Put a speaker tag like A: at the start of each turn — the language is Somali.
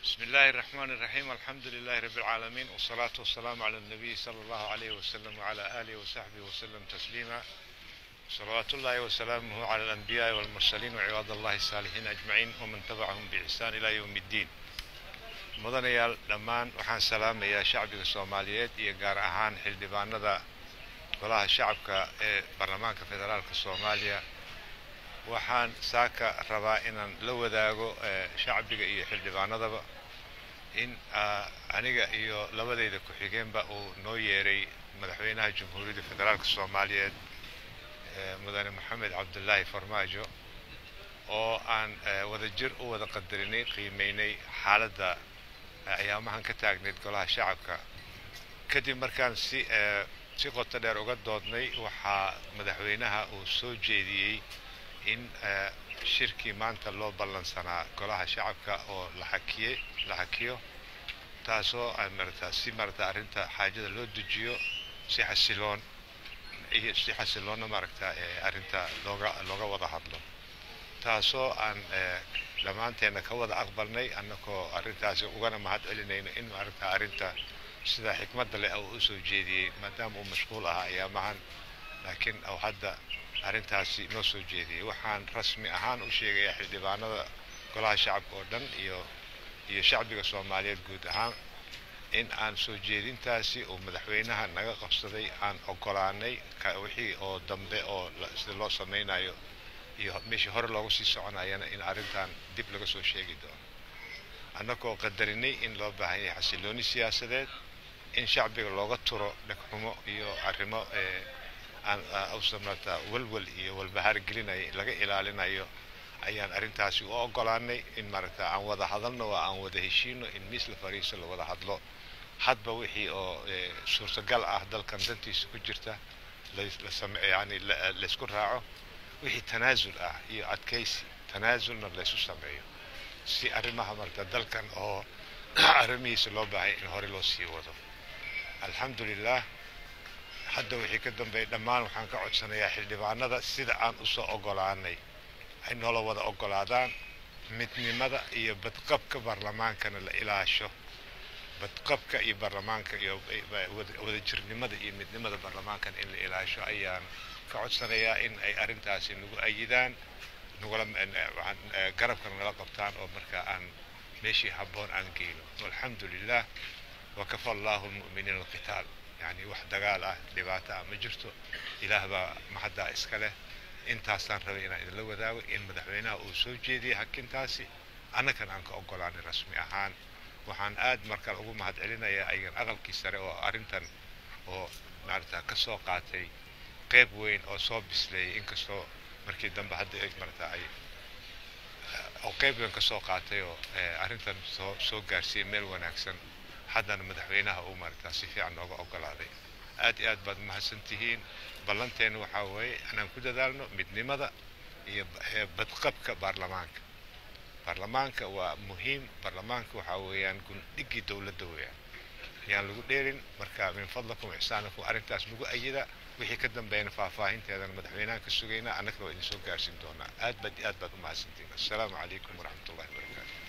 A: بسم الله الرحمن الرحيم. الحمد لله رب العالمين، والصلاة والسلام على النبي صلى الله عليه وسلم وعلى آله وصحبه وسلم تسليما. صلوات الله وسلامه على الأنبياء والمرسلين وعباد الله الصالحين أجمعين ومن تبعهم بإحسان إلى يوم الدين. mudanayaal dhammaan waxaan salaamayaa shacbiga Soomaaliyeed iyo gaar ahaan xildhibaanada golaha shacabka ee baarlamaanka federaalka Soomaaliya. waxaan saaka rabaa inaan la wadaago shacbiga iyo xildhibaanadaba in aniga iyo labadayda ku xigeenba uu noo yeeray madaxweynaha Jamhuuriyadda Federaalka Soomaaliyeed mudane Maxamed Cabdullaahi Farmaajo oo aan wadajir u wada qadarinay qiimeynay xaaladda ayaamahan ka taagneed golaha shacabka. kadib markaan si qoto dheer uga doodnay waxaa madaxweynaha uu soo jeediyey in shirkii maanta loo ballansanaa golaha shacabka oo la hakiyo taasoo si arrinta xaajada loo dejiyo si xasiloon arrinta looga wada hadlo, taasoo aan dhammaanteena ka wada aqbalnay annagoo arrintaasi ugana mahad celinayno in arrinta sida xikmadda leh uu soo jeediyey maadaama uu mashquul ahaa ayaamahan, laakiin uu hadda arrintaasi noo soo jeediyey. waxaan rasmi ahaan u sheegayaa xildhibaanada golaha shacabka oo dhan iyo shacbiga Soomaaliyeed guud ahaan in aan soo jeedintaasi uu madaxweynaha naga qabsaday aan ogolaanay wixii oo dambe oo sida loo samaynayo iyo meeshii hore loogu sii soconayana in arrintan dib laga soo sheegi doono, annagoo qadarinay in loo baahan yahay xasilooni siyaasadeed, in shacbiga looga turo dhagxumo iyo arrimo walwal iyo walbahaar gelinaya laga ilaalinayo ayaan arrintaasi u ogolaanay in aan wada hadalno oo aan wada heshiino in miis la fariiso la wada hadlo hadba wixii oo suurtagal ah dalkan dantiisa ku jirta laysku raaco, wixii tanaasul ah iyo adkaysi tanaasulna laysu sameeyo si arrimaha dalkan oo arrimihiisa loo baahay in hore loo sii wado. alxamdulilah, hadda wixii ka dambeeyay dhammaan waxaan ka codsanayaa xildhibaanada sida aan u soo ogolaanay ay noola wada ogolaadaan midnimada iyo badqabka baarlamaankana la ilaasho, badqabka iyo baarlamaanka iyo wadajirnimada iyo midnimada baarlamaankana in la ilaasho ayaan ka codsanayaa in ay arrintaasi nagu ayidaan garabkana nala qabtaan oo markaa aan meeshii habboon aan geyno. walxamdulilah wakafa allahu almu'miniina alqitaal, يعني wax dagaal ah dhibaato ah ma jirto, ilaah baa mahadda iska leh. intaasaan rabay inaan idin la wadaago in madaxweynaha uu soo jeediyey hakintaasi annagana aan ka ogolaanay rasmi ahaan. waxaan aad markale ugu mahad celinayaa ayagan aqalkii sare oo arrintan oo ka soo qaatay qayb weyn oo soo bisleeyay, inkastoo markii dambe hadda ay qayb weyn ka soo qaatay oo arrintan soo gaarsiiyey meel wanaagsan. haddana madaxweynaha uu si fiican nooga ogolaaday. aad iyo aad baad mahadsantihiin. ballanteena waxaa weeye inaan ku dadaalno midnimada iyo badqabka baarlamaanka. baarlamaanka waa muhiim, baarlamaanka waxaa weeyaan gundhigii dowladda weeyaan, yaan lagu dheerin. marka min fadlakum ixsaanakum arrintaas lagu ayida, wixii ka dambeeyana faahfaahinteedana madaxweynaha ka sugayna annagana waa idin soo gaarsiin doonaa. aad baad u mahadsantihiin. assalaamu calaykum waraxmatullahi wabarakaatu.